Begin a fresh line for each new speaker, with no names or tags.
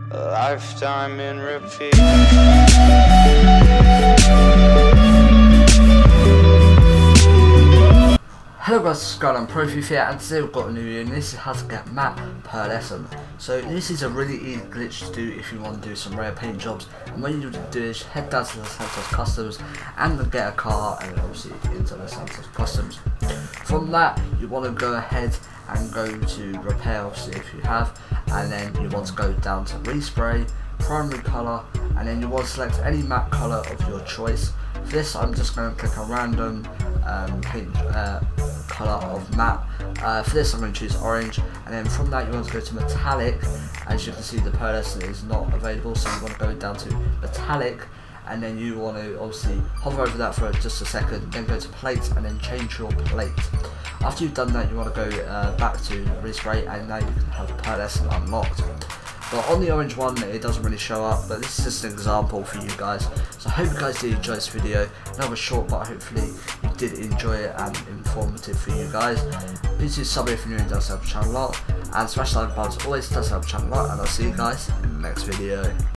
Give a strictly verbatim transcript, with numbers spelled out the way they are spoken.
a lifetime in repeat.
Hello guys, it's Skyline Profi here, and today we've got a new video, and this is how to get map per lesson. So this is a really easy glitch to do if you want to do some rare paint jobs. And what you do is head down to the Santos Customs and then get a car, and then obviously into the Santos Customs. From that, you want to go ahead and go to repair, obviously if you have, and then you want to go down to respray, primary colour, and then you want to select any map colour of your choice. For this, I'm just going to click a random um, paint uh, colour of map. Uh, for this, I'm going to choose orange, and then from that you want to go to metallic. As you can see, the per lesson is not available, so you want to go down to metallic, and then you want to obviously hover over that for just a second, then go to plate and then change your plate. After you've done that, you want to go uh, back to respray, and now you can have per lesson unlocked. But on the orange one, it doesn't really show up, but this is just an example for you guys. So I hope you guys did enjoy this video. Another short, but hopefully you did enjoy it and informative for you guys. Please do sub if you're new and does help the channel a lot, and smash the like button as always, does help the channel a lot, and I'll see you guys in the next video.